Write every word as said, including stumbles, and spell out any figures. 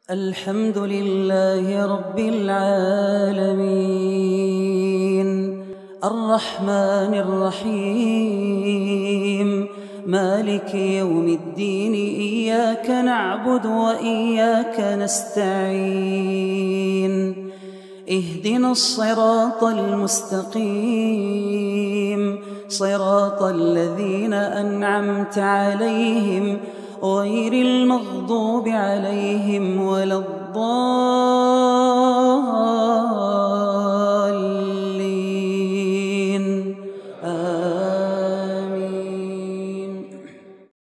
الحمد لله رب العالمين الرحمن الرحيم مالك يوم الدين إياك نعبد وإياك نستعين اهدنا الصراط المستقيم صراط الذين أنعمت عليهم غير المغضوب عليهم ولا الضالين